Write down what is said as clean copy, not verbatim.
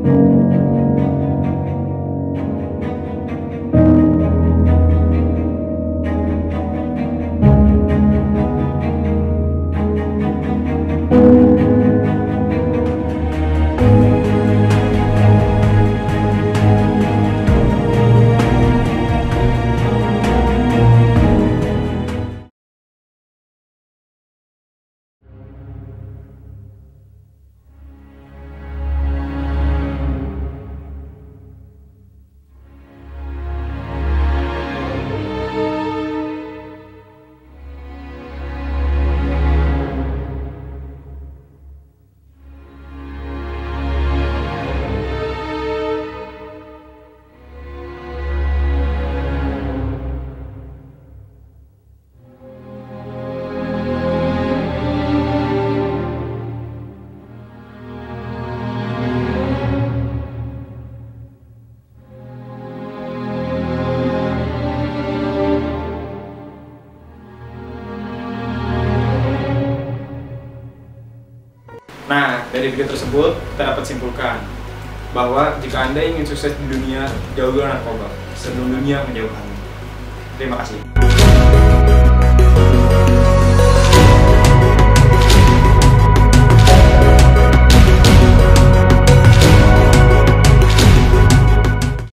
Nah, dari video tersebut kita dapat simpulkan bahwa jika Anda ingin sukses di dunia, jauhilah narkoba sebelum dunia menjauhkanmu. Terima kasih.